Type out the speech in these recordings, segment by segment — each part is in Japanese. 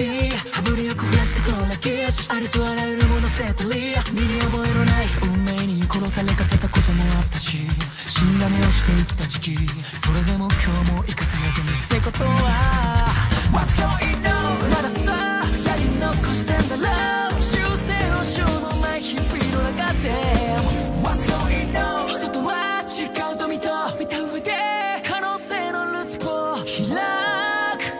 ビ羽振りよく増やしてこらけしありとあらゆるものセットリ身に覚えのない運命に殺されかけたこともあったし死んだ目をして生きた時期それでも今日も生かされてみってことは What's going on まださやり残してんだろう修正のしようのない日々の中で What's going on 人とは違うと見た上で可能性のルーツを開く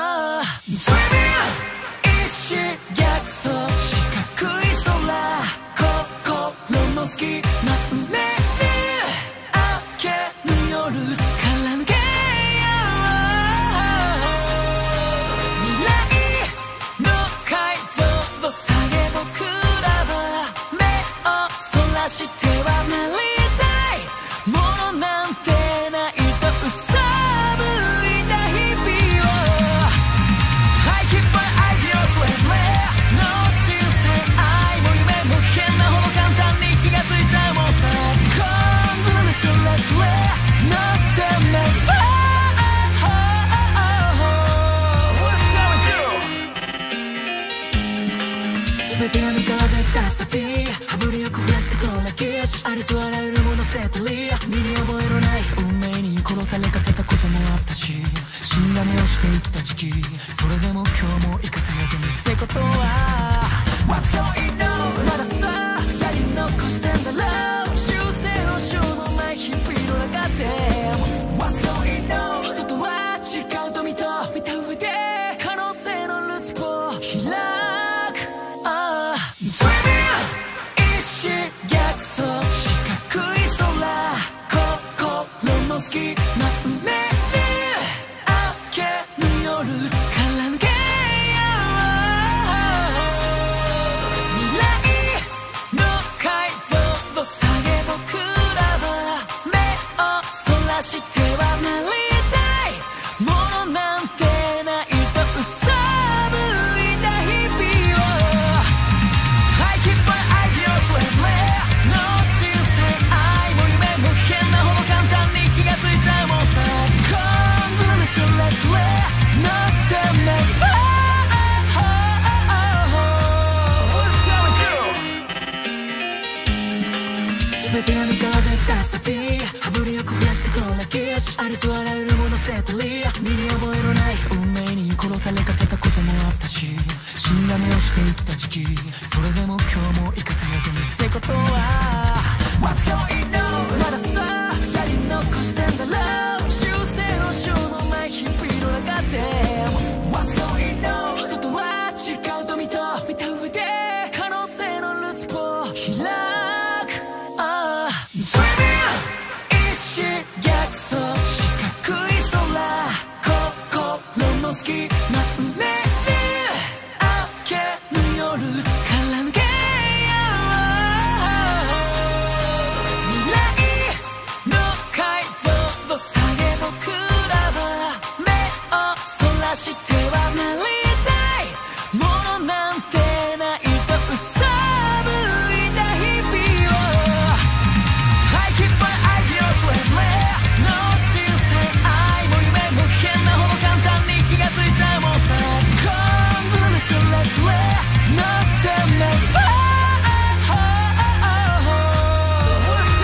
Dreaming 一心逆走四角い空心の隙間埋める明けぬ夜から抜け未来の解像度下げ僕らは目をそらしてはなりたいものなんてないとうさぶいた日々を I keep my ideas with me の人生愛も夢も変なほど簡単に気がついちゃうもんさ Come let's let not the matter What's going on 全てが見比べたサビ羽振りよく増やしてこらけしありとあらゆるものセットリ身に覚えのない運命に殺されかけたこともあったし死んだ目をして生きた時期それでも今日も生かされてみってことは What's going on まださやり残してんだろう修正のしようのない日々の中で What's going on 人とは違うと見た上で可能性のルーツを開くDreaming 一心逆走四角い空心の隙間埋める明けぬ夜から抜け未来の解像度下げ僕らは目をそらしてはなりたいものなんてないとうさぶいた日々を I keep my ideas with me の人生愛も夢も変なほど簡単に気がついちゃうもんさ Come let's let not the matter What's going on 全てが見比べたサビ羽振りよく増やしてこらけしありとあらゆるものセットリ身に覚えのない運命に殺されかけたこともあったし死んだ目をして生きた時期それでも今日も生かされてみってことは What's going on まださやり残してんだろう修正のしようのない日々の中で What's going on 人とは違うと見た上で可能性のルーツを開くDreaming 一心逆走四角い空心の隙間埋める明けぬ夜から抜け未来の解像度下げ僕らは目をそらしてはなりたいものなんてないとうさぶいた日々を I keep my ideas with me の人生愛も夢も変なほど簡単に気がついちゃうもんさ Come let's let not the matter What's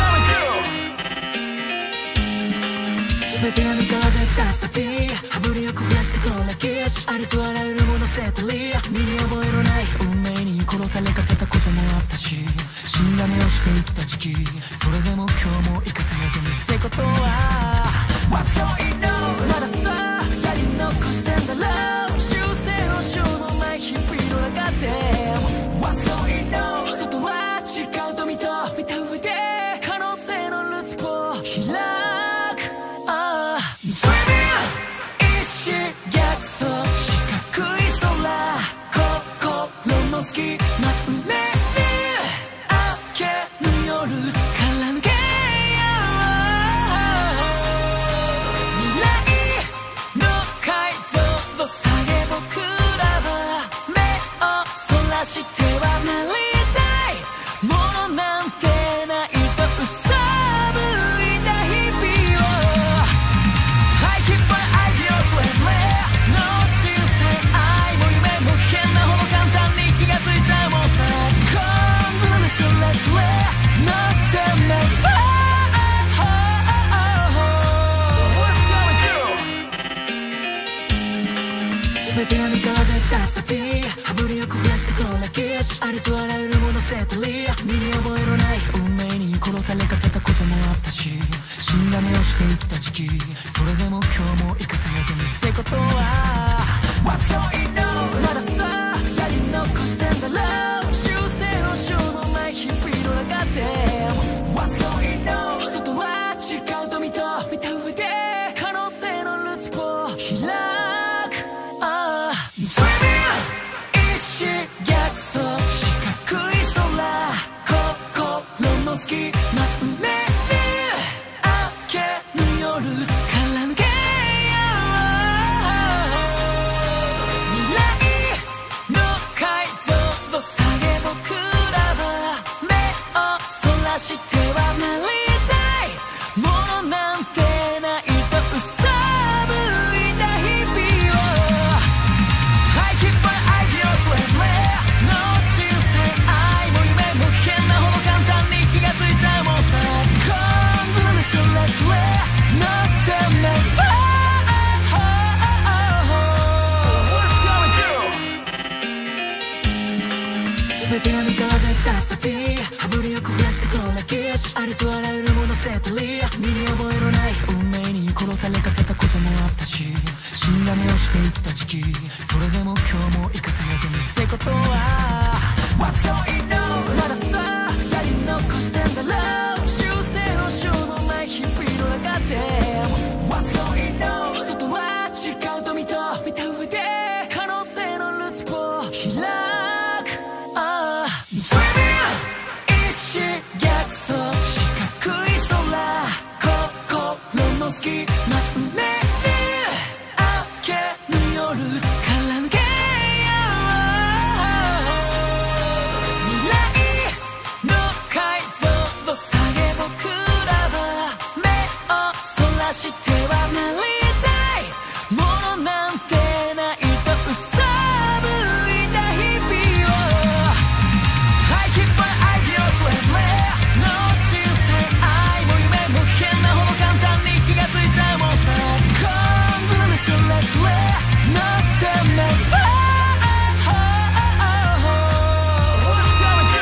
going on 全てが見比べたサビ羽振りよく増やしてこらけしありとあらゆるものセットリ身に覚えのない運命に殺されかけたこともあったし死んだ目をして生きた時期それでも今日も生かされてみってことは What's going on まださやり残してんだろう修正のしようのない日々の中で What's going on 人とは違うと見た上で可能性のルーツを開くDreaming 一心逆走四角い空心の隙間埋める明けぬ夜から抜け未来の解像度下げ僕らは目をそらしてはなりたいものなんてないとうさぶいた日々を I keep my ideas with me の人生愛も夢もし、ありとあらゆるもの捨てたり、身に覚えのない運命に殺されかけたこともあったし、死んだ目をして生きた時期、それでも今日も生かされてるってことは What's going on まださやり残してんだろう、修正のしょうのない日々の中で What's going on 人とは違うと見た上で可能性のルーツを開く、Dreaming 意志逆走四角い空、心の隙間埋める明けぬ夜から抜けよう、未来の解像度下げ僕らは目をそらしてはなりたいものなんてないと嘘ぶいた日々を I keep my ideas lively の人生愛も夢も変なほど簡単に気がついちゃうもんさ、Let's live not the matter What's going on 全て闇から出たサビ羽振りよく増やしてこらきし、ありとあらゆるもの捨てたり、身に覚えのない運命に殺されかけたこともあったし、死んだ目をして生きた時期、それでも今日も生かされてるってことは What's going on まださやり残してんだろう、修正のしょうのない日々の中で What's going on 人とは違うと見た上で可能性のルーツを開く、Dreaming 意志逆走四角い空、心の隙間埋める明けぬ夜から抜けよう、未来の解像度下げ僕らは目をそらしてはなりたいものなんてないと嘘ぶいた日々を I keep my ideas lively の人生愛も夢も変なほど簡単に気がついちゃうもんさ、Let's live not the matter What's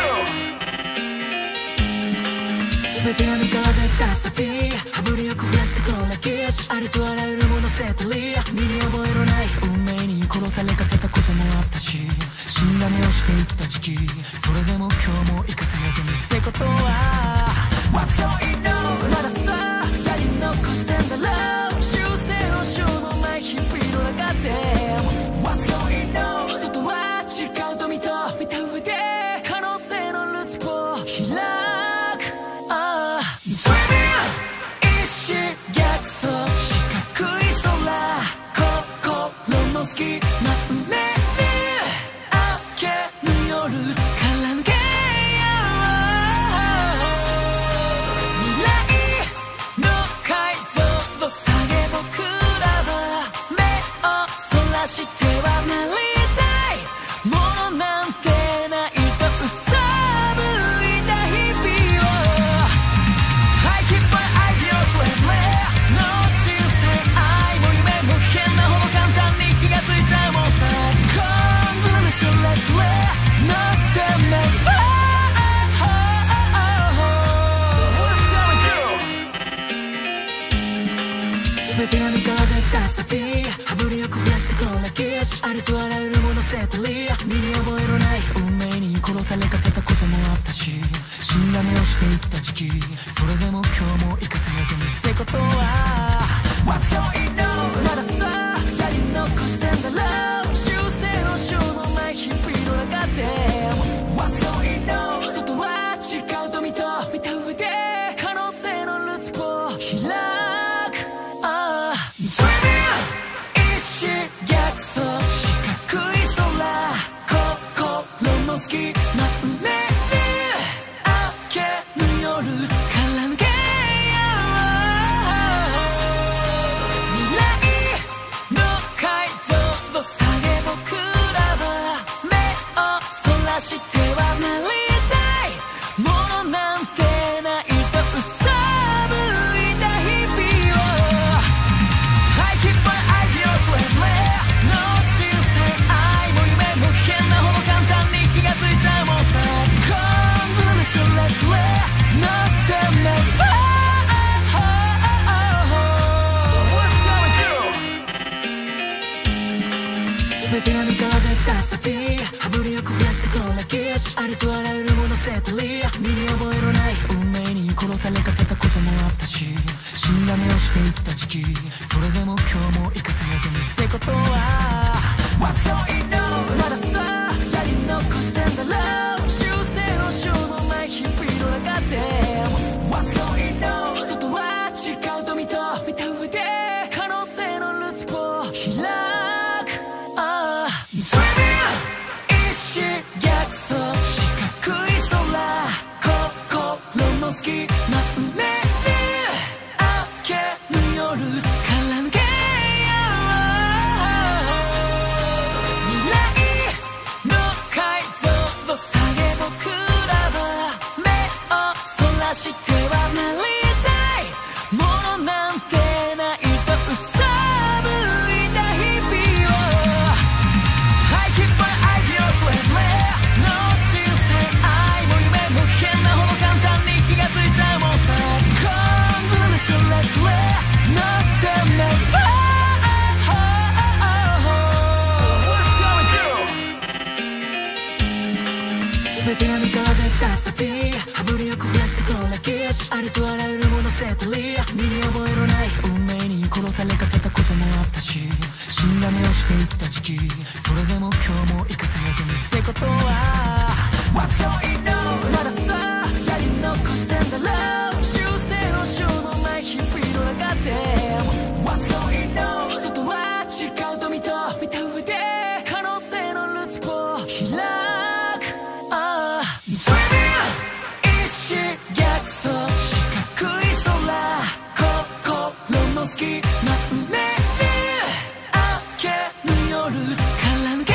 going on 全て闇から出たサビ羽振りよく増やしてこらきし、ありとあらゆるもの捨てたり、身に覚えのない運命に殺されかけたこともあったし、死んだ目をして生きた時期、それでも今日も生かされてるってことは What's going on まださやり残してんだろう、修正のしょうのない日々の中で What's going on 人とは違うと見た上で可能性のルーツを開く、Dreaming 意志逆走四角い空、心の隙間埋める明けぬ夜から抜けよう、未来の解像度下げ僕らは目をそらしてはなりたいものなんてないと嘘ぶいた日々を I keep my ideas lively の人生愛も夢も変なほど簡単に気がついちゃうもんさ、Let's live not the matter What's going on 全て闇から出たサビ羽振りよく増やしてこらきし、ありとあらゆるもの捨てたり、身に覚えのない運命に殺されかけたこともあったし、死んだ目をして生きた時期、それでも今日も生かされてるってことは What's going on まださやり残してんだろう、修正のしょうのない日々の中で What's going on 人とは違うと見た上で可能性のルーツを開く、Dreaming 意志逆走四角い空、心の隙間埋める明けぬ夜から抜けよう、未来の解像度下げ僕らは目をそらしてはなりたいものなんてないと嘘ぶいた日々を I keep my ideas lively の人生愛も夢も変なほど簡単に気がついちゃうしありとあらゆるもの捨てたり身に覚えのない運命に殺されかけたこともあったし死んだ目をして生きた時期それでも今日も生かされてるってことは What's going on まださやり残してんだろう修正のしようのない日々の中で What's going on 人とは違うと見た上で可能性のルーツを開くDreaming 一心逆走四角い空心の隙間埋める明けぬ夜から抜け未来の解像度下げ僕らは目をそらしてはなりたいものなんてないとうさぶいた日々を I keep my ideas with me の人生愛も夢も変なほど簡単に気がついちゃうもんさ Come let's live not the never全てが見から出たサビ羽振りよく増やして黒歴史ありとあらゆるもの捨てたり身に覚えのない運命に殺されかけたこともあったし死んだ目をして生きた時期それでも今日も生かされてるってことは What's going on まださやり残してんだろう修正のしようのない日々の中で What's going on 人とは違うと見た上で可能性のルーツを開くDreaming 一心逆走四角い空心の隙間埋める明けぬ夜から抜け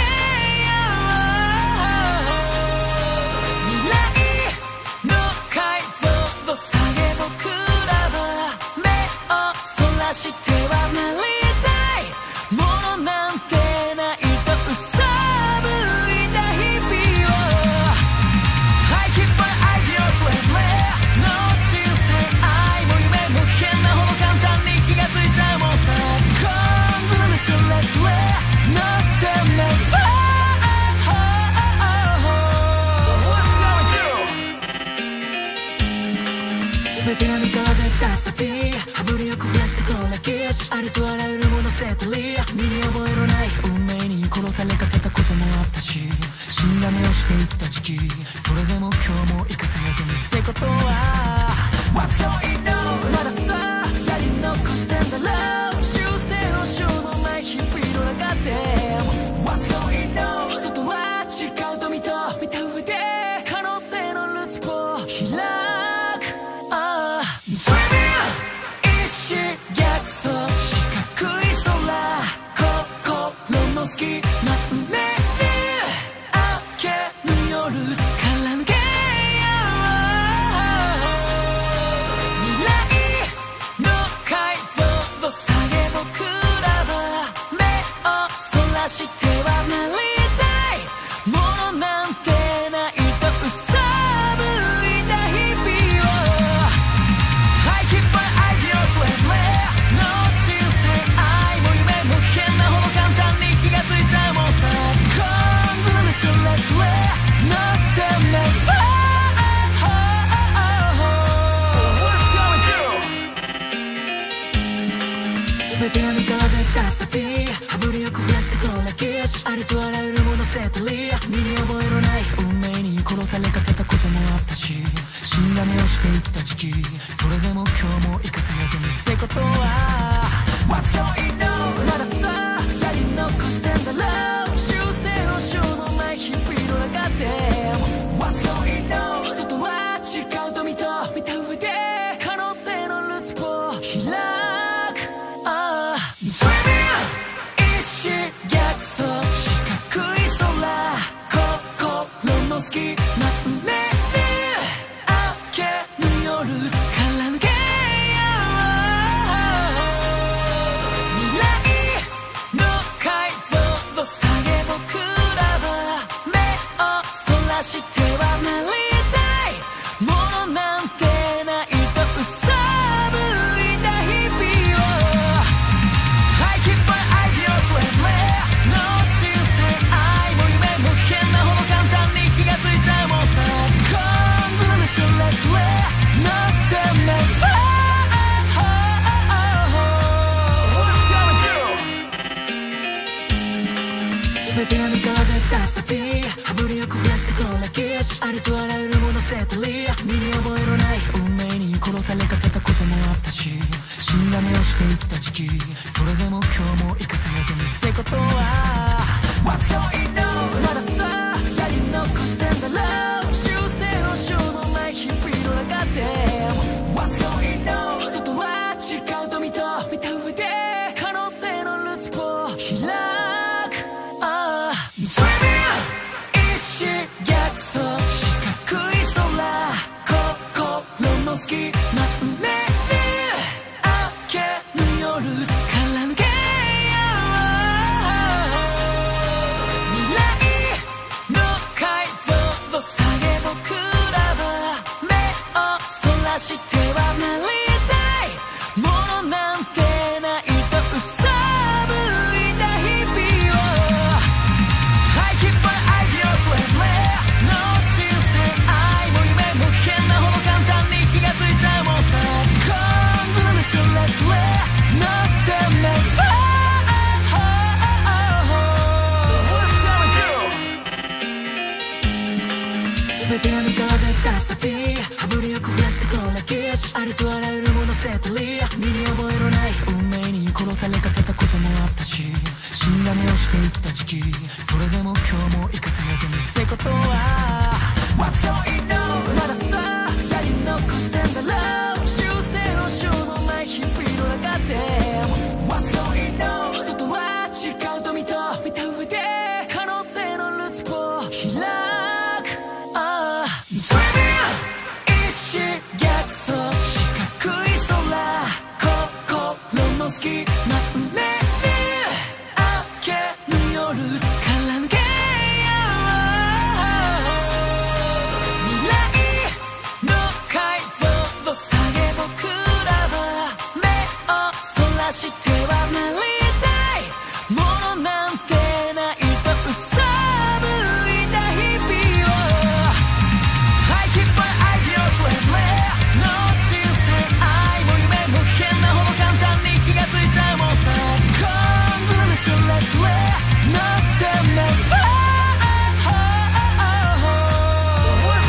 未来の解像度下げ僕らは目をそらしてはなりたいものなんてないとうさぶいた日々を I keep my ideas with me の人生愛も夢も変なほど簡単に気がついちゃうもんさ Come let's live not the never What's going on 全てが見から出たサビ羽振りよく増やして黒歴史ありとあらゆるもの捨てたり身に覚えのない運命に殺されかけたこともあったし死んだ目をして生きた時期それでも今日も生かされてるってことは What's going on まださやり残してんだろう修正のしようのない日々の中で What's going on 人とは違うと見た上で可能性のルーツを開くDreaming 一心逆走四角い空心の隙間埋める明けぬ夜から抜け未来の解像度下げ僕らは目をそらしてはなりたいものなんてないとうさぶいた日々を I keep my ideas with me の人生愛も夢も変なほど簡単に気がついちゃうもんさ Come let's live not the never What's going on 全てが見から出たサビ羽振りよく増やして黒歴史ありとあらゆるもの捨てたり身に覚えのない運命に殺されかけたこともあったし死んだ目をして生きた時期それでも今日も生かされてるってことは What's going on まださやり残してんだろう修正のしようのない日々の中で What's going on 人とは違うと見た上で可能性のルーツを開くDreaming 一心逆走四角い空心の隙間埋める明けぬ夜から抜け未来の解像度下げ僕らは目をそらしてはなりたいものなんてないとうさぶいた日々を I keep my ideas with me の人生愛も夢も変なほど簡単に気がついちゃうけしありとあらゆるもの捨てたり身に覚えのない運命に殺されかけたこともあったし死んだ目をして生きた時期それでも今日も生かされてみってことは What's going on まださやり残してんだろう修正のしようのない日々の中で What's going on 人とは違うと見た上で可能性のルーツを開くDreaming 意志逆走四角い空心の隙間埋める明けぬ夜から抜け未来の解像度下げ僕らは目をそらしてはなりたいものなんてないとうさぶいた日々を I keep my ideas with me の人生愛も夢も変なほど簡単に気がついちゃうもんさ Come let's let not the matter全ては見比べたサビ羽振りよく増やしてこらけしありとあらゆるもの捨てたり身に覚えのない運命に殺されかけたこともあったし死んだ目をして生きた時期それでも今日も生かされてみってことは What's going on まださやり残してんだろう修正のしようのない日々の中で What's going on 人とは違うと見た上で可能性のルーツを開くDreaming 意志逆走四角い空心の隙間埋める明けぬ夜から抜け未来の解像度下げ僕らは目をそらしてはなりたいものなんてないとうさぶいた日々を I keep my ideas with me の人生愛も夢も変なほど簡単に気がついちゃうもんさ Come let's let not the matter What's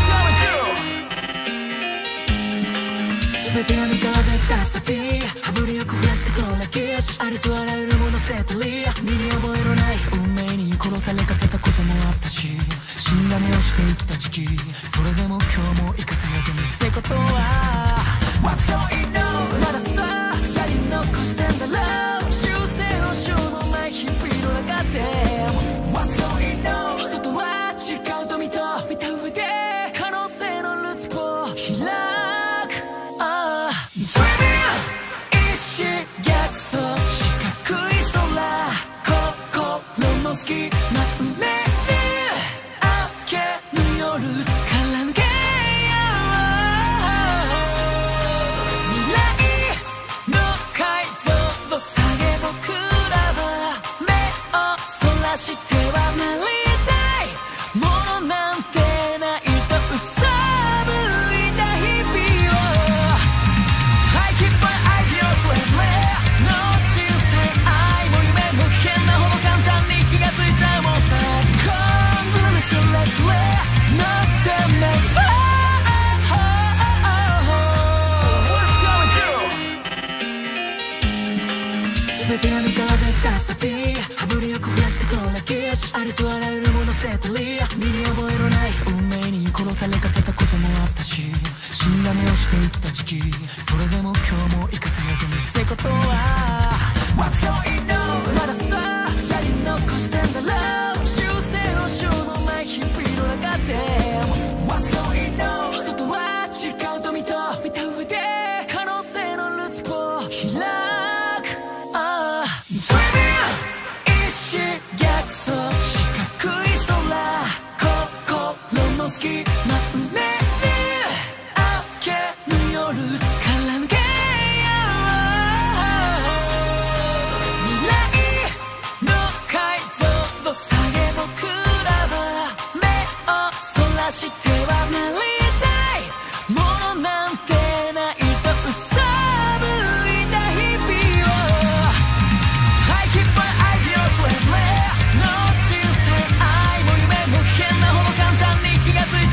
going on 全ては見比べたサビ羽振りよく増やしてこらけしありとあらゆるもの捨てたり身に覚えのない運命に殺されかけたこともあったし死んだ目をして生きた時期それでも今日も生かされてみってことは What's going on まださやり残してんだろう修正のしようのない日々の中で What's going on 人とは違うと見た上で可能性のルーツを開くDreaming 意志逆走四角い空心の隙間埋める明けぬ夜から抜け未来の解像度下げ僕らは目をそらしてはなりたいものなんてないとうさぶいた日々を I keep my ideas with me の人生愛も夢も変なほど簡単に気がついちゃうもんさ Come let's let not the matter What's going on 全ては見比べたサビ羽振りよく増やしてこらけしありとあらゆるもの捨てたり身に覚えのない運命に殺されかけたこともあったし死んだ目をして生きた時期それでも今日も生かされてみってことは What's going on まださやり残してんだろう修正のしようのない日々の中で What's going on 人とは違うと見た上で可能性のルーツを開くDreaming 意志逆走四角い空心の隙間埋める明けぬ夜から抜け未来の解像度下げ僕らは目をそらしてはなりたいものなんてないとうさぶいた日々を I keep my ideas with me の人生愛も夢も変なほど簡単に気がつい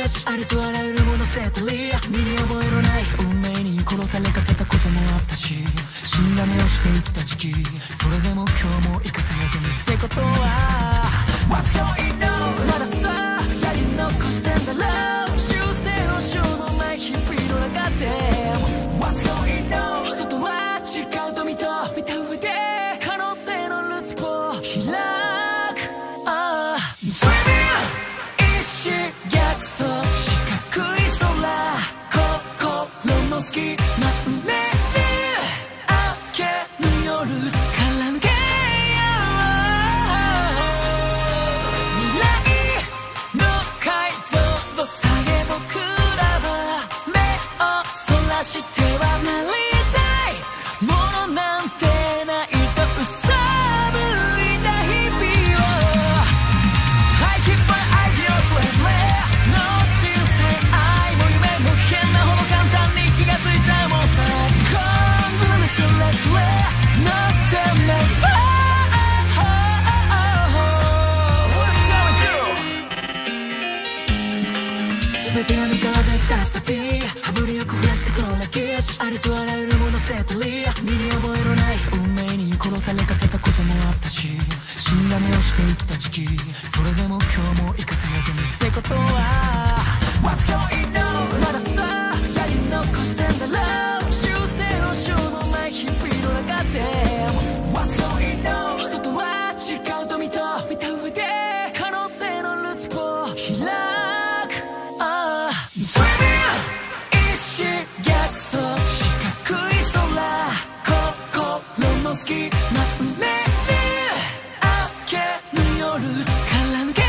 しありとあらゆるもの捨てたり身に覚えのない運命に殺されかけたこともあったし死んだ目をして生きた時期それでも今日も生かされてるってことは What's going on まださやり残してんだろう修正のしようのない日々の中で What's going on 人とは違うと見た上で可能性のルーツを開くDreaming 意志逆走四角い空心の隙間埋める明けぬ夜から抜け未来の解像度下げ僕らは目をそらしてはなりたいものなんてないとうさぶいた日々を I keep my ideas lately の人生愛も夢も変なほど簡単に気がついちゃうもんさ Convoluted lately not the never What's going through 全てが身から出たサビ羽振りよく増やしてこの歴史ありとあらゆるもの捨てたり身に覚えのない運命に殺されかけたこともあったし死んだ目をして生きた時期それでも今日も生かされてるってことは What's going on まださやり残してんだろう修正のしようのない日々の中で What's going on 人とは違うと見た上で可能性のルーツを開くDreaming 意志逆走四角い空心の隙間埋める明けぬ夜から抜け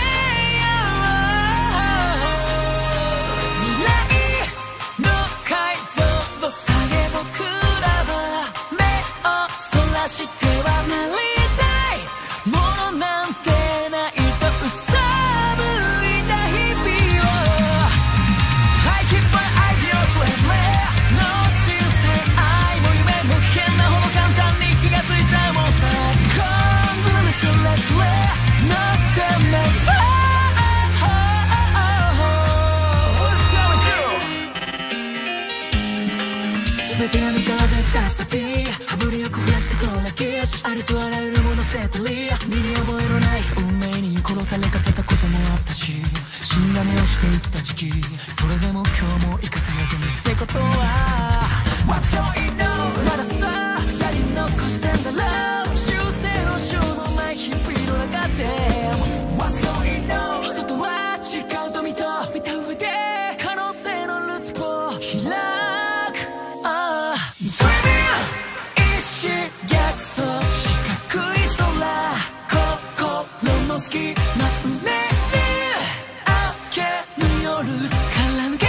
未来の解像度下げ僕らは目をそらしてはなりたいものなんてないとうさぶいた日々を I keep my ideas lately の人生愛も夢も変なほど簡単に気がついちゃうもんさ Convoluted lately not the never What's going through 全てが身から出たサビ羽振りよく増やしてこの歴史ありとあらゆるもの捨てたり身に覚えのない運命に殺されかけたこともあったし死んだ目をして生きた時期それでも今日も生かされてるってことは What's going on まださやり残してんだろう修正のしようのない日々の中で What's going on 人とは違うと見た上で可能性のルーツを開くDreaming 意志逆走四角い空心の隙間埋める明けぬ夜から抜け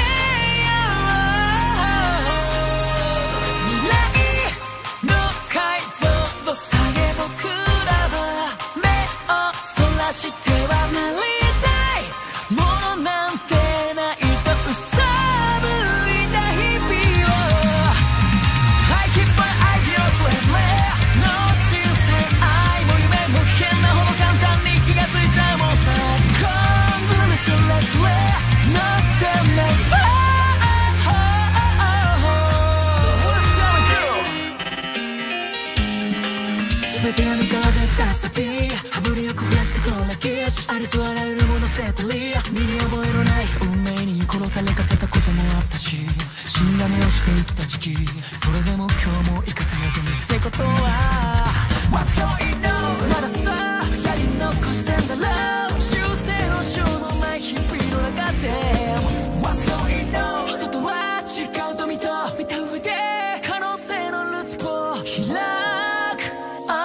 未来の解像度下げ僕らは目をそらしてはなりたいものなんてないとうさぶいた日々を I keep my ideas lately の人生愛も夢も変なほど簡単に気がついちゃうもんさ Convoluted lately not the never What's going through 全てが身から出たサビ羽振りよく増やしてこの歴史ありとあらゆるもの捨てたり身に覚えのない運命に殺されかけたこともあったし死んだ目をして生きた時期それでも今日も生かされてるってことは What's going on まださやり残してんだろう修正のしようのない日々の中で What's going on 人とは違うと見た上で可能性のルーツを開く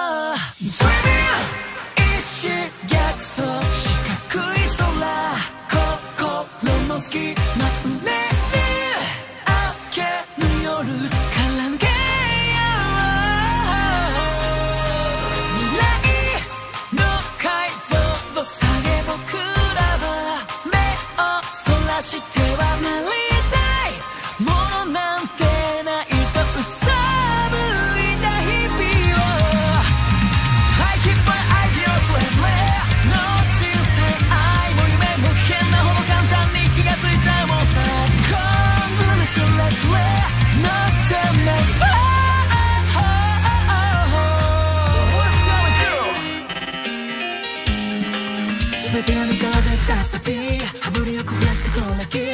Dreaming 意志逆走四角い空心の隙間埋める明けぬ夜から抜け未来の解像度下げ僕らは目をそらしてはなりたいものなんてないとうさぶいた日々を I keep my ideas lately の人生愛も夢も変なほど簡単に気がついちゃう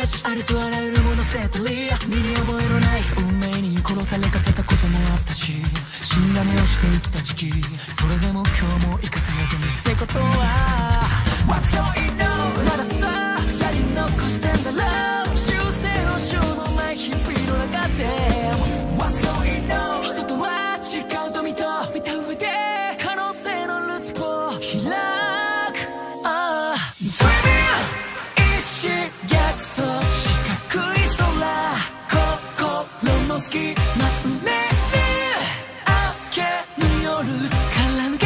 し、ありとあらゆるもの捨てたり、身に覚えのない運命に殺されかけたこともあったし、死んだ目をして生きた時期、それでも今日も生かされてみってことは What's going on まださやり残してんだろう、修正のしようのない日々の中で What's going on 人とは違うと見た上で可能性のルーツを開く、Dreaming 意志逆走四角い空、心の隙間埋める明けによるから抜け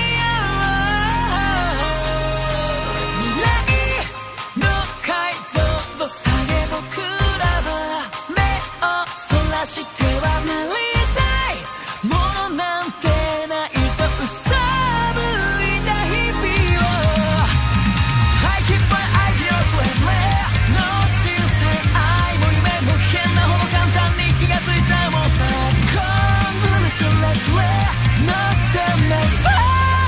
してはなりたいものなんてないとうさぶいた日々を I keep my ideas with me の人生愛も夢も変なほど簡単に気がついちゃうもんさ Convoluted way not the matter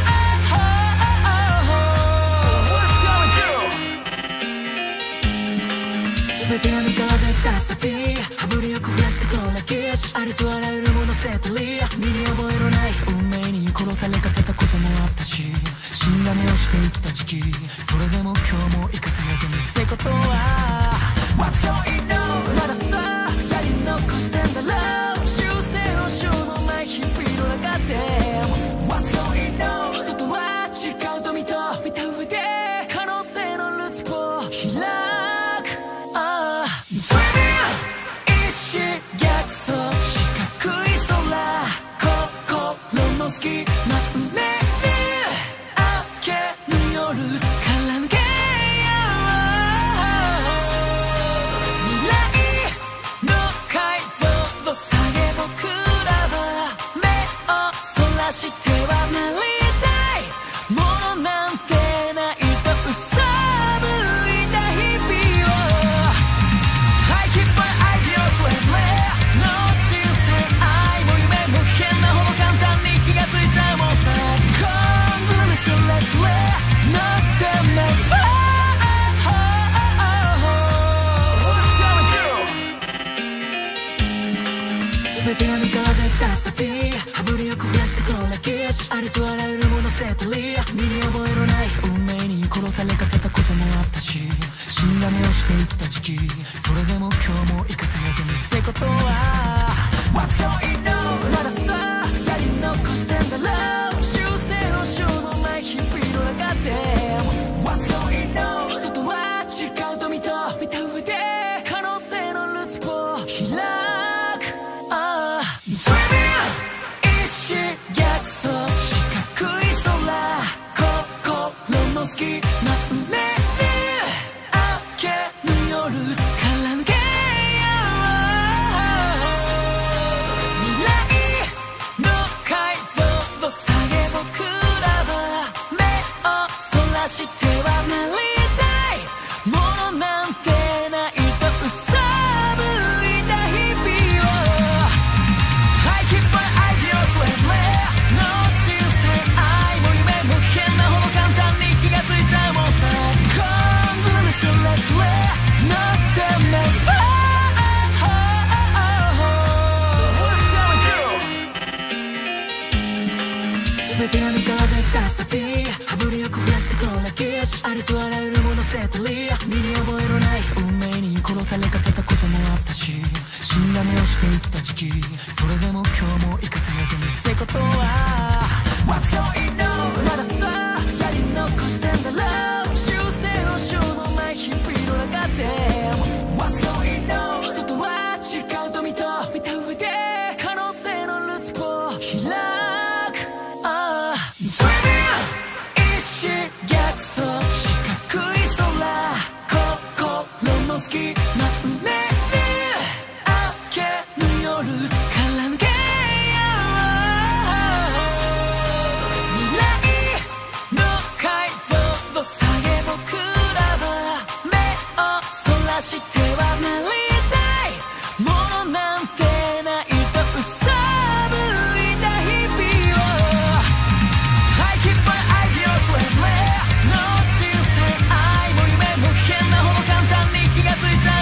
全て闇から出たサビ羽振りよく増やしてこなきし、ありとあらゆるもの捨てたり、身に覚えのない運命に殺されかけたこともあったし、死んだ目をして生きた時期、それでも今日も生かされてみってことは What's going on まださやり残してんだろう、修正のしようのない日々の中で What's going on 人とは違うと見た上で可能性のルーツを開く意志逆走四角い空、心の隙間埋める明けによるから抜け未来の解像度下げ僕らは目をそらしてはなりたいものなんてないとうさぶいた日々を変なほど簡単に気がついちゃうもんさ Convoluted way not the matter 全て闇から出たサビ羽振りよく増やしてこなきし、ありとあらゆるもの捨てたり、身に覚えのない運命に殺されかけたこともあったし、死んだ目をして生きた時期、それでも今日も生かされてみってことは What's going on まださやり残してんだろう、修正のしようのない日々の中で What's going on 人とは違うと見た上で可能性のルーツを開くDreaming 意志逆走四角い空、心の隙間埋める明けによるから抜けしてはなりたいものなんてないとうさぶいた日々を I keep my ideas with me の人生愛も夢も変なほど簡単に気がついちゃうもんさ Convoluted way not the matter全て闇から出たサビ羽振りよく増やしてこなきし、ありとあらゆるもの捨てたり、身に覚えのない運命に殺されかけたこともあったし、死んだ目をして生きた時期、それでも今日も生かされてみってことは What's going on まださやり残してんだろう、修正のしようのない日々の中で What's going on 人とは違うと見た上で可能性のルーツを開くDreaming 意志逆走四角い空、心の隙間埋める明けによるから抜け未来の解像度下げ僕らは目をそらしてはなりたいものなんてないとうさぶいた日々を I keep my ideas with me の人生愛も夢も変なほど簡単に気がついちゃう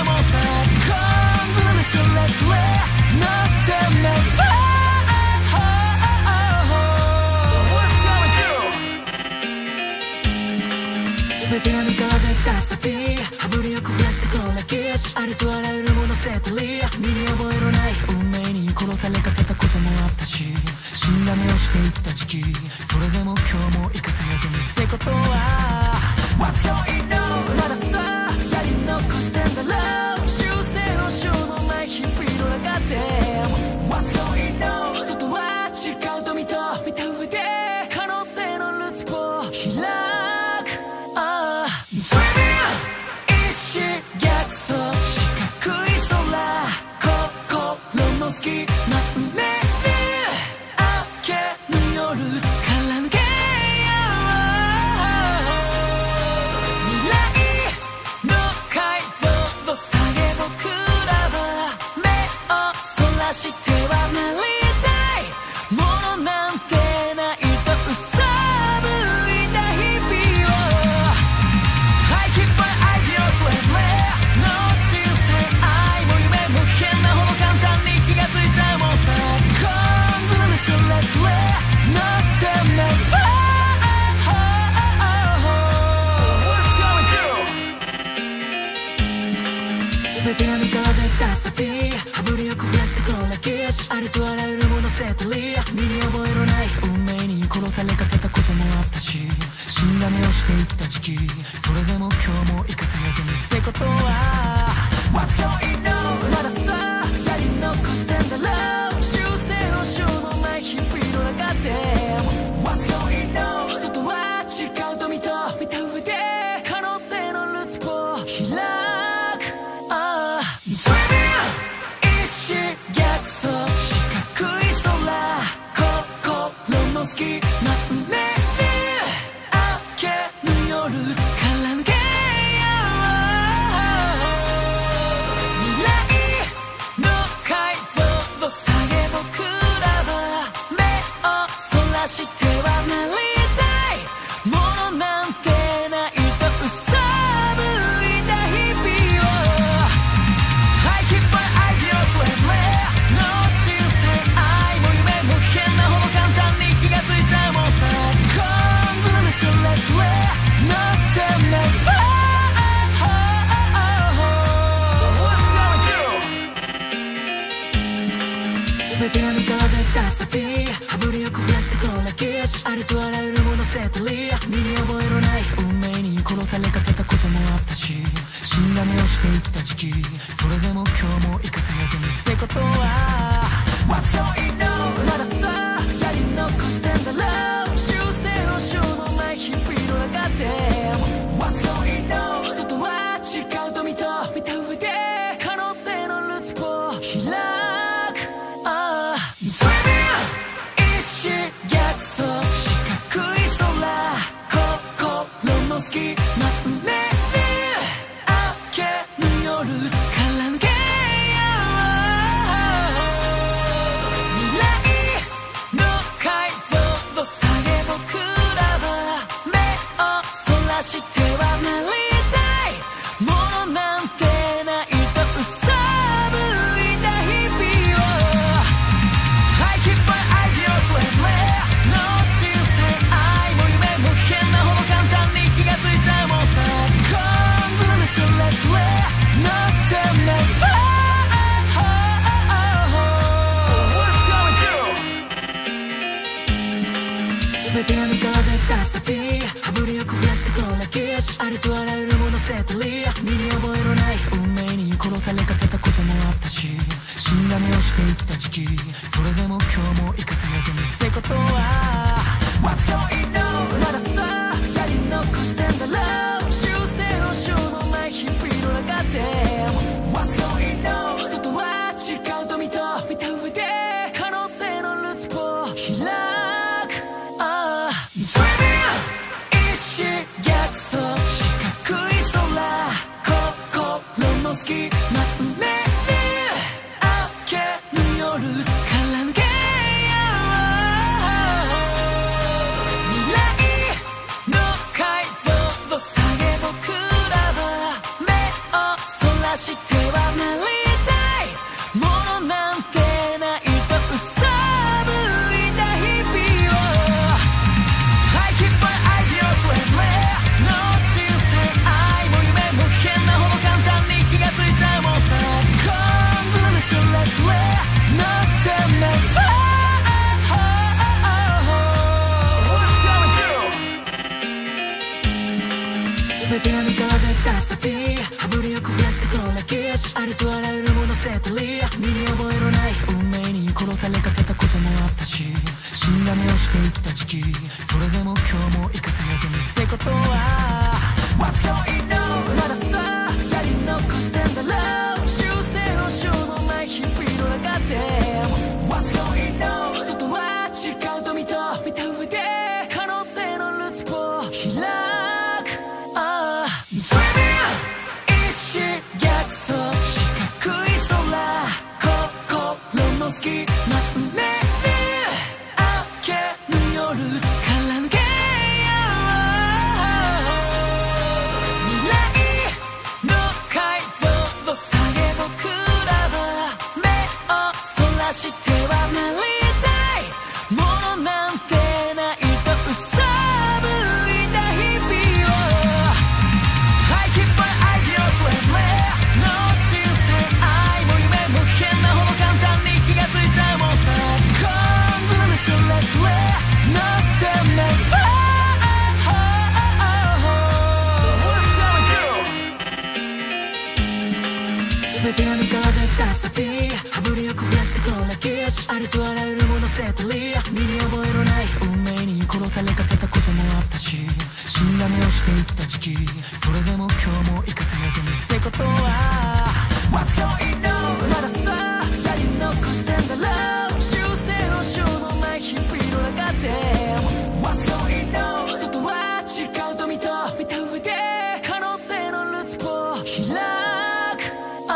しありとあらゆるもの捨てたり身に覚えのない運命に殺されかけたこともあったし死んだ目をして生きた時期それでも今日も生かされてるってことは What's going on まださやり残してんだろう修正のしようのない日々の中で What's going on 人とは違うと見た上で可能性のルーツを開くDreaming 意志逆走四角い空心の隙間埋める明けぬ夜から抜けしてはなりたいものなんてないとうさぶいた日々を I keep my ideas with me の人生愛も夢も変なほど簡単に気がついちゃうもんさ Come let's let not the never全て何かを出たサビ羽振りよく増やして黒歴史ありとあらゆるもの捨てたり身に覚えのない運命に殺されかけたこともあったし死んだ目をして生きた時期それでも今日も生かされてるってことは What's going on まださやり残してんだろう修正のしようのない日々の中で What's going on 人とは違うと見た上で可能性のルーツを開くDreaming 意志逆走四角い空心の隙間埋める明けぬ夜から抜け未来の解像度下げ僕らは目をそらしてはなりたいものなんてないとうさぶいた日々を全て何かを出たサビ羽振りよく増やして黒歴史ありとあらゆるもの捨てたり身に覚えのない運命に殺されかけたこともあったし死んだ目をして生きた時期それでも今日も生かされてるってことは What's going on まださやり残してんだろう修正のしようのない日々の中で What's going on 人とは違うと見た上で可能性のルーツを開くDreaming 意志逆走四角い空心の隙間埋める明けぬ夜から抜け未来の解像度下げ僕らは目をそらしてはなりたいものなんてないとうさぶいた日々を I keep my ideas with me の人生愛も夢も変なほど簡単に気がついちゃうもんさ Come let's let not the never全て何かを出たサビ羽振りよく増やして黒歴史ありとあらゆるもの捨てたり身に覚えのない運命に殺されかけたこともあったし死んだ目をして生きた時期それでも今日も生かされてるってことは What's going on まださやり残してんだろう修正のしようのない日々の中で What's going on 人とは違うと見た上で可能性のルーツを開くDreaming 意志逆走四角い空心の隙間埋める明けぬ夜から抜け未来の解像度下げ僕らは目をそらしてはなりたいものなんてないとうさぶいた日々を I keep my ideas with me の人生愛も夢も変なほど簡単に気がついちゃうけしありとあらゆるもの捨てたり身に覚えのない運命に殺されかけたこともあったし死んだ目をして生きた時期それでも今日も生かされてみってことは What's going on まださやり残してんだろう修正のしようのない日々の中で What's going on 人とは違うと見た上で可能性のルーツを開くDreaming 意志逆走四角い空心の隙間埋める明けぬ夜から抜け未来の解像度下げ僕らは目をそらしてはなりたいものなんてないとうさぶいた日々を I keep my ideas with me の人生愛も夢も変なほど簡単に気がついちゃうもんさ Let's let not the never全ては身から出たサビ羽振りよく増やしてこの歴史ありとあらゆるもの捨てたり身に覚えのない運命に殺されかけたこともあったし死んだ目をして生きた時期それでも今日も生かされてみってことは What's going on まださやり残してんだろう修正のしようのない日々の中で What's going on 人とは違うと見た上で可能性のルーツを開く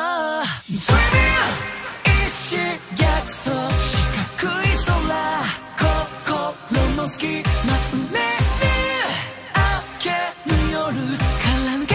Dreaming 意志逆走四角い空心の隙間埋める明けぬ夜から抜け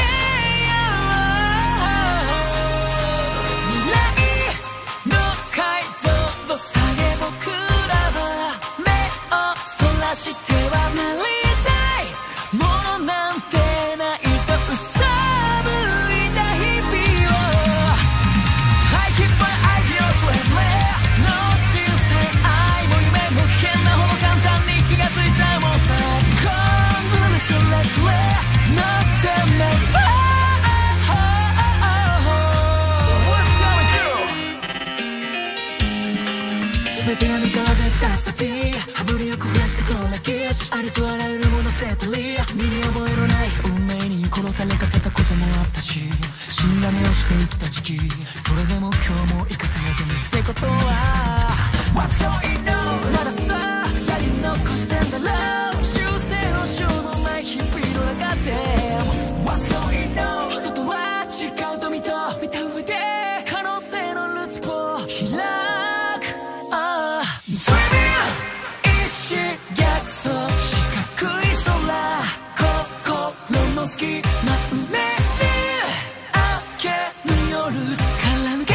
未来の解像度下げ僕らは目をそらしてはなりたいものなんてないとうさぶいた日々を I keep my ideas with me の人生愛も夢も変なほど簡単に気がついちゃうもんさ Let's let not the never全ては身から出たサビ羽振りよく増やしてこの歴史ありとあらゆるもの捨てたり身に覚えのない運命に殺されかけたこともあったし死んだ目をして生きた時期それでも今日も生かされてみってことは What's going on まださやり残してんだろう修正のしようのない日々の中で What's going on 人とは違うと見た上で可能性のルーツを開くDreaming 意志逆走四角い空心の隙間埋める明けぬ夜から抜け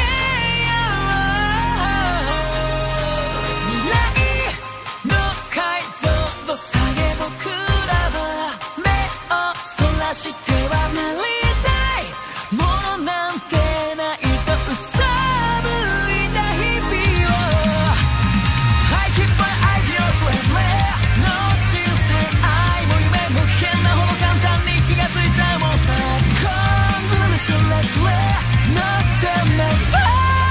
未来の解像度下げ僕らは目をそらしてはなりたいものなんてないとうさぶいた日々を I keep my ideas with me の人生愛も夢も変なほど簡単に気がついちゃうもんさ Let's let not the never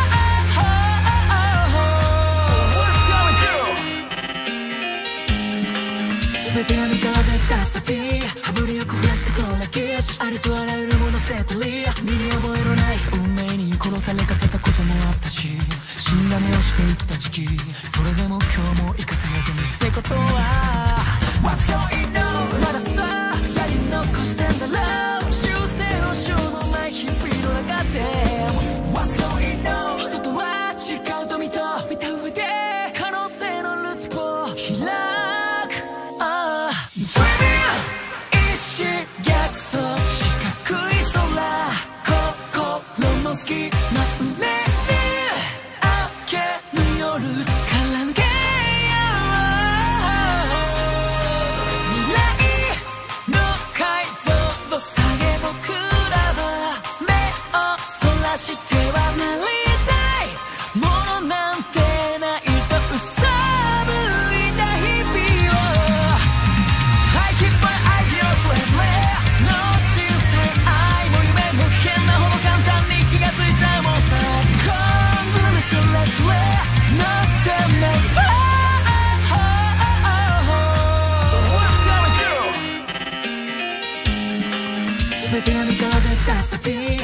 全ては身から出たサビ羽振りよく増やしてこの歴史ありとあらゆるもの捨てたり身に覚えのない運命に殺されかけたこともあったし死んだ目をして生きた時期それでも今日も生かされてみってことは What's going on まださやり残してんだろう修正のしようのない日々の中で What's going on 人とは違うと見た上で可能性のルーツを開くDreaming 意志逆走四角い空心の隙間埋める明けぬ夜から抜け未来の解像度下げ僕らは目をそらしてはなりたいものなんてないとうさぶいた日々を I keep my ideas with me の人生愛も夢も変なほど簡単に気がつい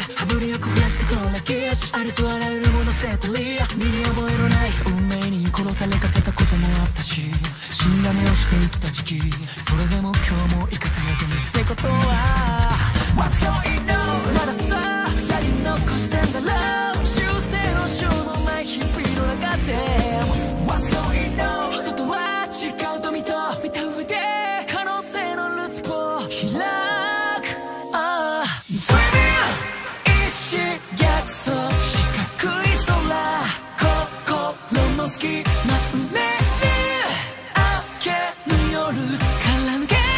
羽振りよく増やしてこらけしありとあらゆるもの捨てたり身に覚えのない運命に殺されかけたこともあったし死んだ目をして生きた時期それでも今日も生かされてるってことは What's going on まださやり残してんだろう修正のしようのない日々の中で What's going on 人とは違うと見た上で可能性のルーツを開くDreaming 意志逆走四角い空心の隙間埋める明けぬ夜から抜けよ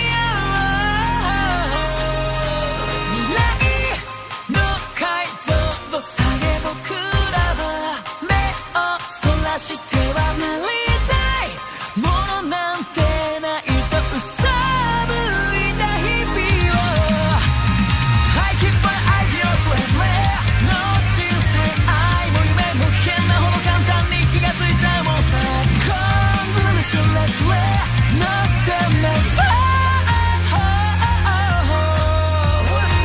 う未来の解像度下げ僕らは目をそらしてはなりたいものなんてないとうさぶいた日々を I keep my ideas with me の人生愛も夢も変なほど簡単に気がついちゃうもんさ Let's let not the matter What's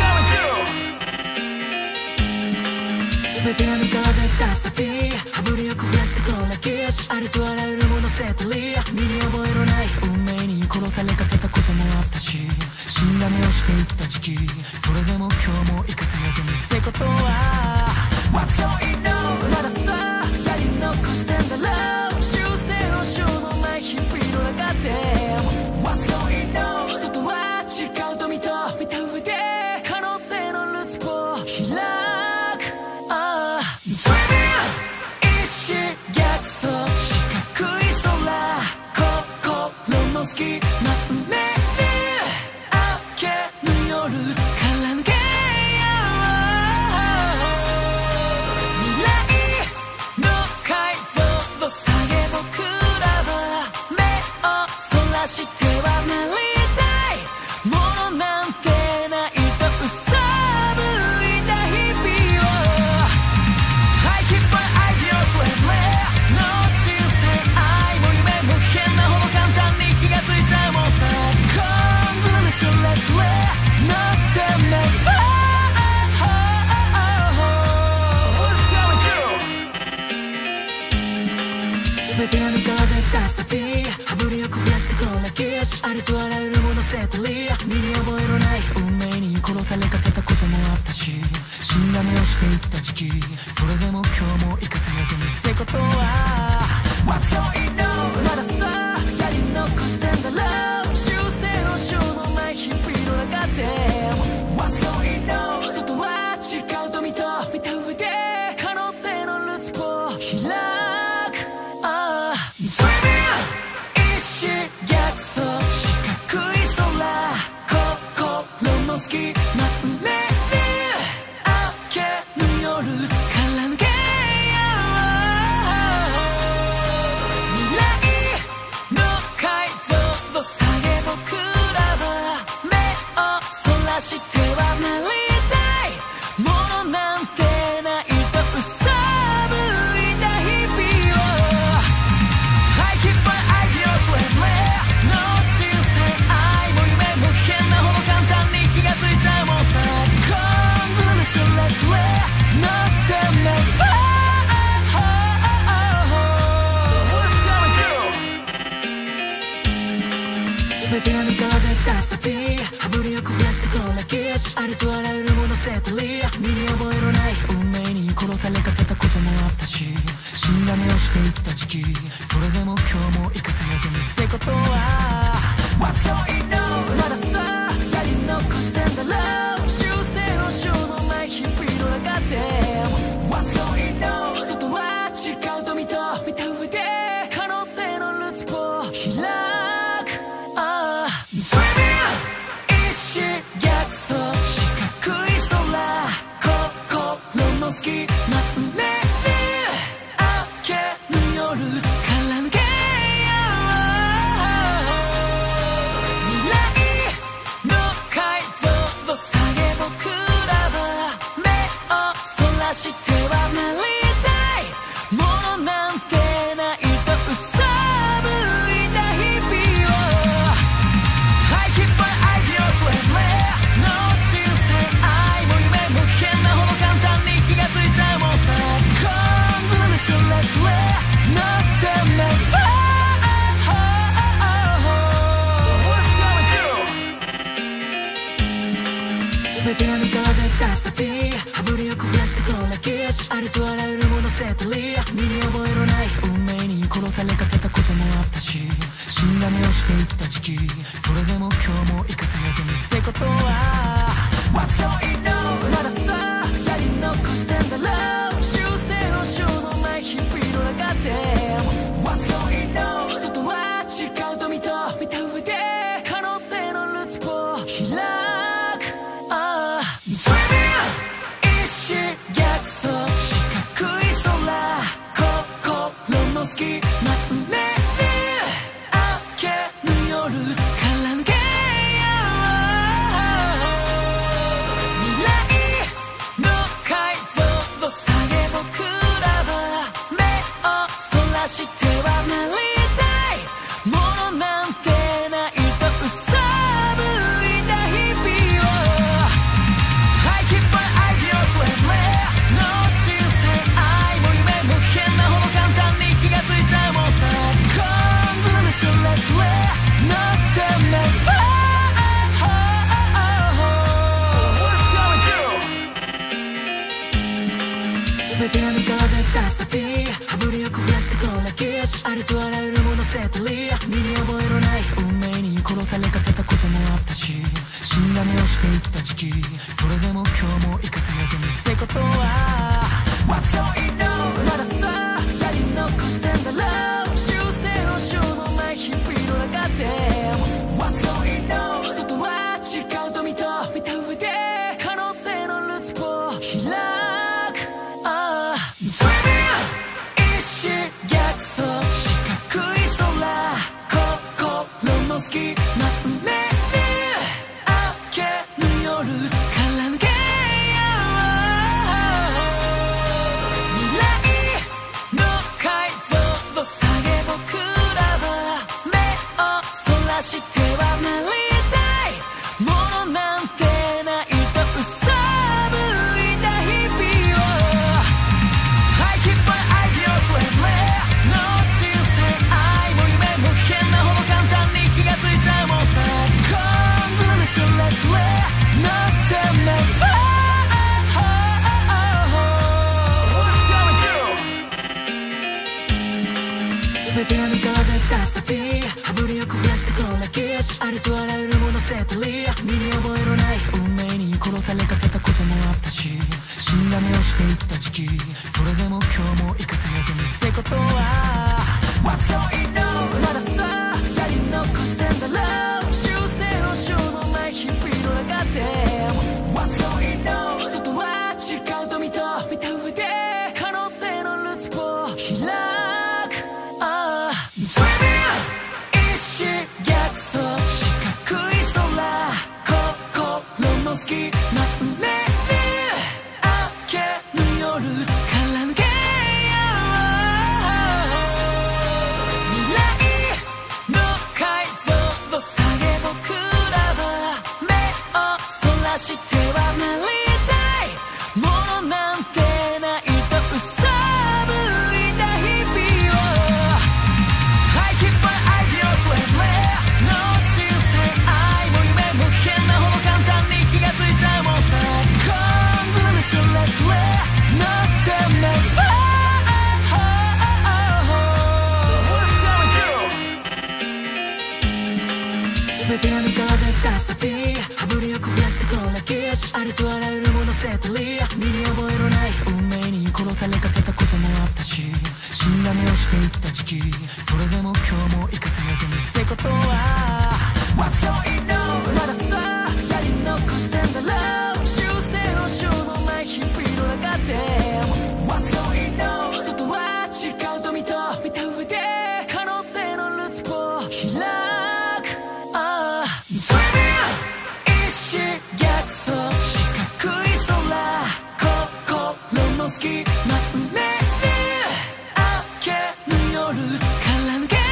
going on 全てが身から出たサビ羽振りよく増やしてこらけしありとあらゆるもの捨てたり身に覚えのない運命に殺されかけたこともあったし死んだ目をして生きた時期それでも今日も生かされてるってことは What's going on まださやり残してんだろう修正のしようのない日々の中で What's going on 人とは違うと見た上で可能性のルーツを開くDreaming 意志逆走四角い空心の隙間埋める明けぬ夜から抜けよう未来の解像度下げ僕らは目をそらしてはなりたいものなんてないとうさぶいた日々を I keep my ideas with me の人生愛も夢も変なほど簡単に気がついちゃうもんさ Let's let not the matter What's going on 全てが身から出たサビ羽振りよく増やしてこらけしありとあらゆるもの捨てたり身に覚えのない運命に殺されかけたこともあったし死んだ目をして生きた時期それでも今日も生かされてるってことは What's going on まださやり残してんだろう修正のしようのない日々の中で What's going on 人とは違うと見た上で可能性のルーツを開くDreaming 意志逆走四角い空心の隙間埋める明けぬ夜から抜けよう未来の解像度下げ僕らは目をそらしてはなりたいものなんてないとうさぶいた日々を I keep my ideas with me の人生愛も夢も変なほど簡単に気がついちゃうもんさ Let's let not the matter What's going on 全てが身から出たサビ羽振りよく増やしてこらけしありとあらゆるもの捨てたり身に覚えのない運命に殺されかけたこともあったし死んだ目をして生きた時期それでも今日も生かされてるってことは What's going on まださやり残してんだろう修正のしようのない日々の中で What's going on 人とは違うと見た上で可能性のルーツを開くDreaming 意志逆走四角い空心の隙間埋める明けぬ夜から抜けよう未来の解像度下げ僕らは目をそらしてはなりたいものなんてないとうさぶいた日々を I keep my ideas with me の人生愛も夢も変なしありとあらゆるもの捨てたり身に覚えのない運命に殺されかけたこともあったし死んだ目をして生きた時期それでも今日も生かされてみってことは What's going on まださやり残してんだろう修正のしょうのない日々の中で What's going on 人とは違うと見た上で可能性のルーツを開くDreaming 意志逆走四角い空心の隙間埋める明けぬ夜から抜けよう未来の解像度下げ僕らは目をそらしてはなりたいものなんてないと嘘ぶいた日々を I keep my ideas with me の人生愛も夢も変なほど簡単に気がついちゃうもんさ Let's let not the man全て闇から出たサビ羽振りよく増やしてこらきしありとあらゆるもの捨てたり身に覚えのない運命に殺されかけたこともあったし死んだ目をして生きた時期それでも今日も生かされてみってことは What's going on まださやり残してんだろう修正のしょうのない日々の中で What's going on 人とは違うと見た上で可能性のルーツを開くDreaming 意志逆走四角い空心の隙間埋める明けぬ夜から抜けよう未来の解像度下げ僕らは目をそらしてはなりたいものなんてないと嘘ぶいた日々を I keep my ideas with me の人生愛も夢も変なほど簡単に気がついちゃうもんさ Let's let not the man全て闇から出たサビ羽振りよく増やしてこらきしありとあらゆるもの捨てたり身に覚えのない運命に殺されかけたこともあったし死んだ目をして生きた時期それでも今日も生かされてみってことは What's going on まださやり残してんだろう修正のしょうのない日々の中で What's going on 人とは違うと見た上で可能性のルーツを開くDreaming 意志逆走四角い空心の隙間埋める明けぬ夜から抜けよう未来の解像度下げ僕らは目をそらしてはなりたいものなんてないと嘘ぶいた日々を I keep my ideas with me の人生愛も夢も変なほど簡単に気がついちゃうもんさ Let's let not the man全て闇から出たサビ羽振りよく増やしてこらきしありとあらゆるもの捨てたり身に覚えのない運命に殺されかけたこともあったし死んだ目をして生きた時期それでも今日も生かされてみってことは What's going on まださやり残してんだろう修正のしょうのない日々の中で What's going on 人とは違うと見た上で可能性のルーツを開くDreaming 意志逆走四角い空心の隙間埋める明けぬ夜から抜けよ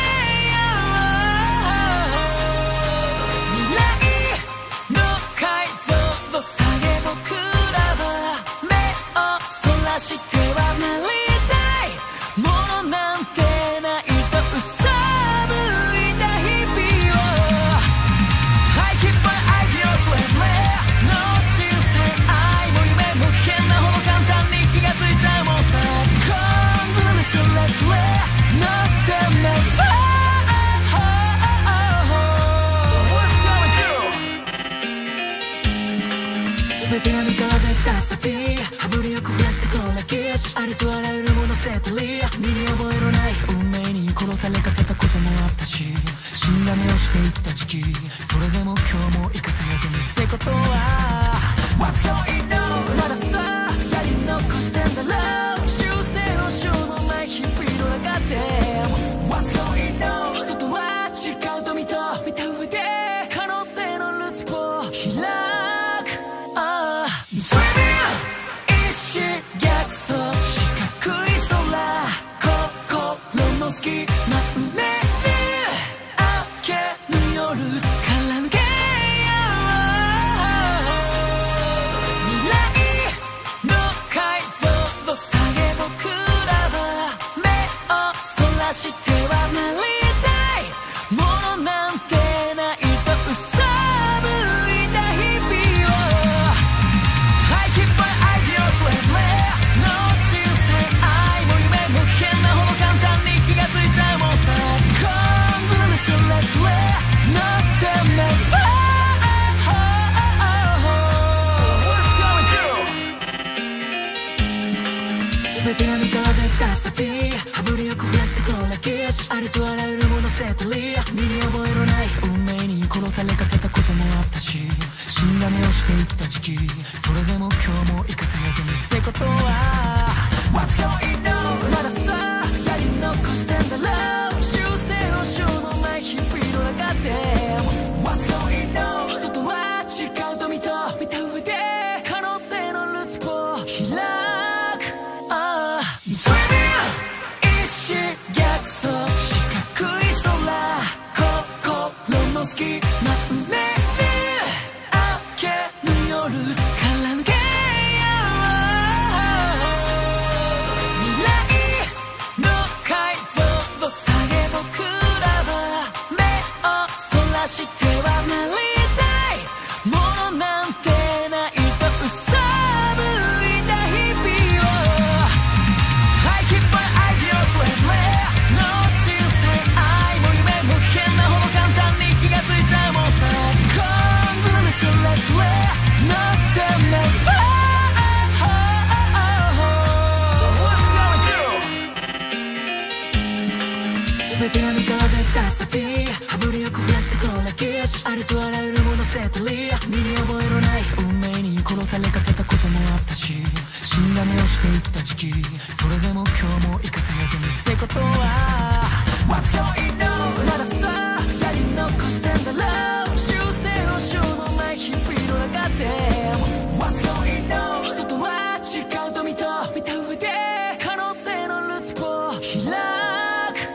う未来の解像度下げ僕らは目をそらしてはなりたいものなんてないと嘘ぶいた日々を I keep my ideas with me の人生愛も夢も変なほど簡単に気がついちゃう全て闇から出たサビ羽振りよく増やしてこらきしありとあらゆるもの捨てたり身に覚えのない運命に殺されかけたこともあったし死んだ目をして生きた時期それでも今日も生かされてるってことは What's going on まださやり残してんだろう修正のしようのない日々の中で What's going on 人とは違うと見た上で可能性のルーツを開く意識逆走四角い空心の隙間埋める明けぬ夜から抜けよう未来の解像度下げ僕らは目をそらしてはなりたいものなんてないと嘘ぶいた日々を I keep my ideas lately の人生愛も夢も変なほど簡単に気がついちゃうもんさ Convoluted let's live not the matter What's going through 全て闇から出たサビ羽振りよく増やしてこらきしありとあらゆるもの捨てたり身に覚えのない運命に殺されかけたこともあったし死んだ目をして生きた時期それでも今日も生かされてるってことは What's going on まださやり残してんだろう修正のしようのない日々の中で What's going on 人とは違うと見た上で可能性のルーツを開く意識逆走四角い空心の隙間埋める明けぬ夜から抜けよう未来の解像度下げ僕らは目をそらしてはなりたいものなんてないと嘘ぶいた日々を I keep my ideas lately の人生愛も夢も変なほど簡単に気がついちゃうもんさ Convoluted let's live not the matter What's going through 全て闇から出たサビ羽振りよく増やしてこらきしありとあらゆるもの捨てたり身に覚えのない運命に殺されかけたこともあったし死んだ目をして生きた時期それでも今日も生かされてるってことは What's going on まださやり残してんだろう修正のしようのない日々の中で What's going on 人とは違うと見た上で可能性のルーツを開く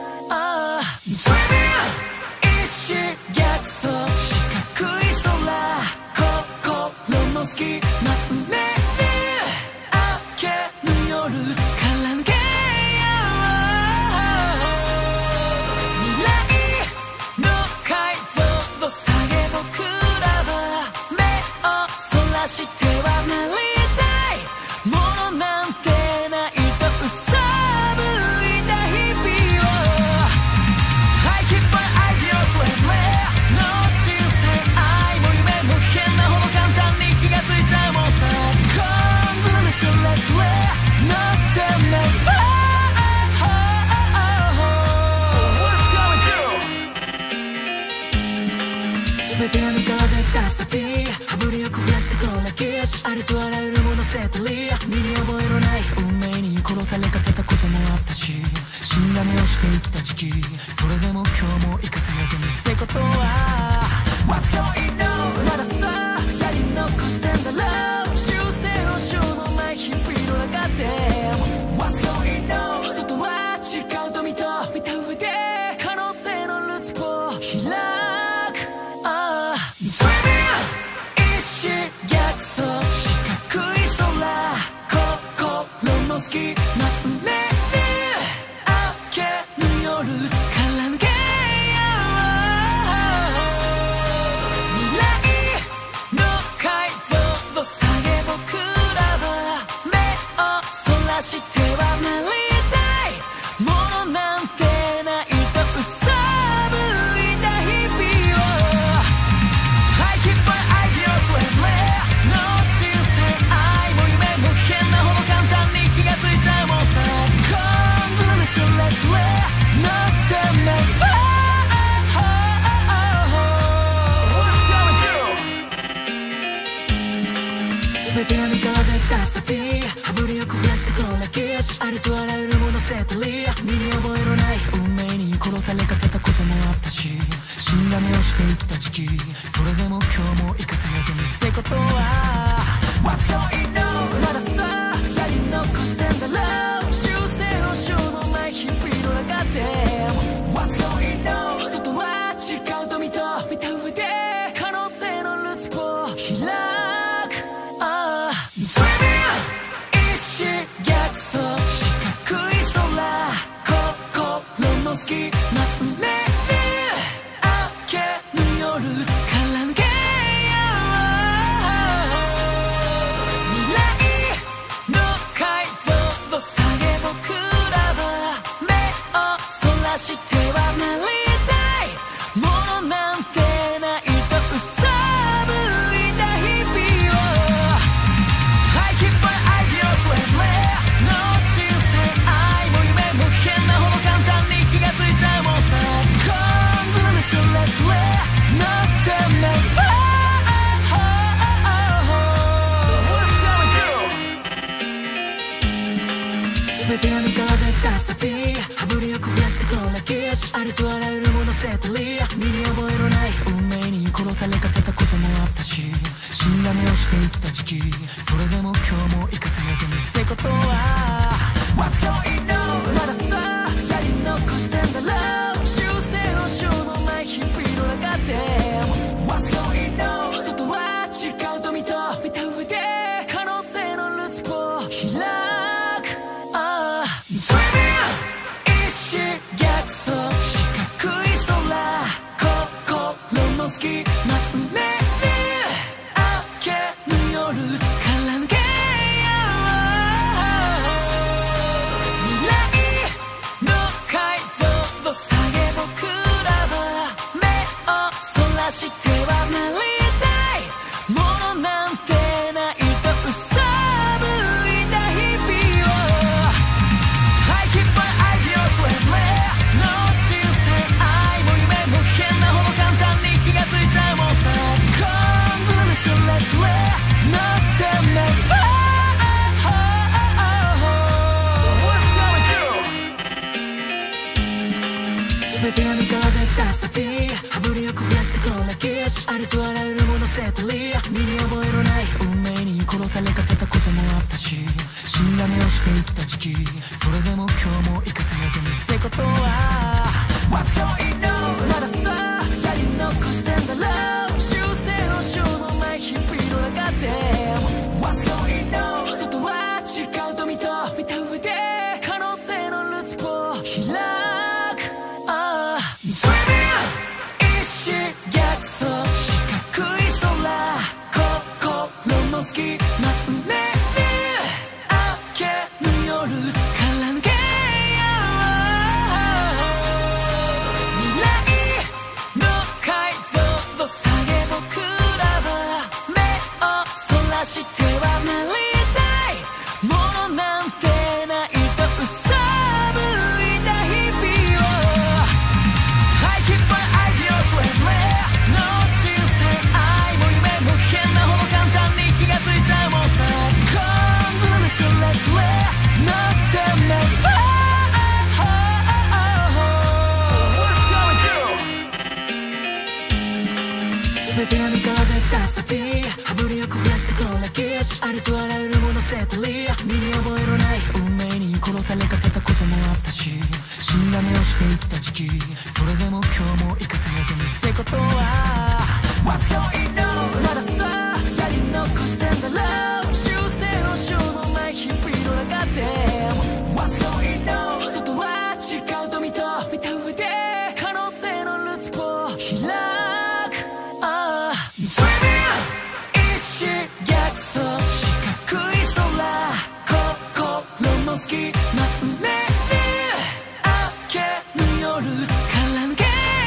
意識逆走四角い空心の隙間埋める明けぬ夜から抜けよう未来の解像度下げ僕らは目をそらしてはなりたいものなんてないと嘘ぶいた日々を I keep my ideas lately の人生愛も夢も変なほど簡単に気がついちゃうもんさ Convoluted let's live not the matter What's going through 全て闇から出たサビ羽振りよく増やしてこらきしありとあらゆるもの捨てたり身に覚えのない運命に殺されかけたこともあったし死んだ目をして生きた時期それでも今日も生かされてるってことは What's going on まださやり残してんだろう修正のしようのない日々の中で What's going on 人とは違うと見た上で可能性のルーツを開く意識逆走四角い空心の隙間埋める明けぬ夜から抜けよう未来の解像度下げ僕らは目をそらしてはなりたいものなんてないと嘘ぶいた日々を I keep my ideas lately の人生けしありとあらゆるもの捨てたり身に覚えのない運命に殺されかけたこともあったし死んだ目をして生きた時期それでも今日も生かされてみってことは What's going on まださやり残してんだろう修正の章のない日々の中で What's going on 人とは違うと見た上で可能性のルーツを開くDreaming 意志逆走四角い空心の隙間埋める明けによるから抜け未来の解像度下げ僕らは目をそらしてはなりたいものなんてないとうさぶいた日々を I keep my ideas with me の人生愛も夢も変なほど簡単に気がついちゃうもんさ Come let's let not the matter全ては見比べたサビ羽振りよく増やしてこらけしありとあらゆるもの捨てたり身に覚えのない運命に殺されかけたこともあったし死んだ目をして生きた時期それでも今日も生かされてみってことは What's going on まださやり残してんだろう修正の章のない日々の中で What's going on 人とは違うと見た上で可能性のルーツを開くDreaming 意志逆走四角い空心の隙間埋める明けによるから抜け未来の解像度下げ僕らは目をそらしてはなりたいものなんてないとうさぶいた日々を I keep my ideas with me の人生愛も夢も変なほど簡単に気がついちゃうもんさ Come let's let not the matter What's going on 全ては見比べたサビ羽振りよく増やしてこらけしありとあらゆるもの捨てたり身に覚えのない運命に殺されかけたこともあったし死んだ目をして生きた時期それでも今日も生かされてみってことは What's going on まださやり残してんだろう修正の章のない日々の中で What's going on 人とは違うと見た上で可能性のルーツを開くDreaming 意志逆走四角い空心の隙間埋める明けによるから抜け未来の解像度下げ僕らは目をそらしてはなりたいものなんてないとうさぶいた日々を I keep my ideas with me の人生愛も夢も変なほど簡単に気がついちゃうもんさ Come let's let not the matter What's going on 全ては見比べたサビ羽振りよく増やしてこらけしありとあらゆるもの捨てたり身に覚えのない運命に殺されかけたこともあったし死んだ目をして生きた時期それでも今日も生かされてみってことは What's going on まださやり残してんだろう修正の章のない日々の中で What's going on 人とは違うと見た上で可能性のルーツを開くDreaming 意志逆走四角い空心の隙間埋める明けによるから抜け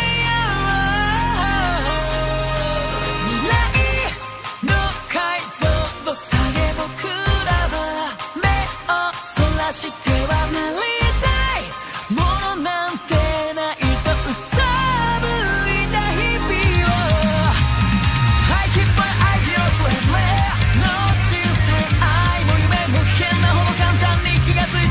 未来の解像度下げ僕らは目をそらしてはなりたいものなんてないとうさぶいた日々を I keep my ideas with me の人生愛も夢も変なほど簡単に気がつい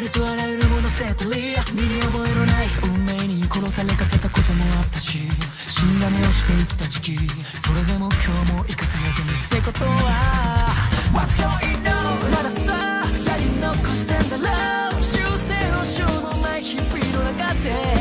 りとあらゆるもの捨てたり身に覚えのない運命に殺されかけたこともあったし死んだ目をして生きた時期それでも今日も生かされてるってことは What's going on まださやり残してんだろう修正のしようのない日々の中で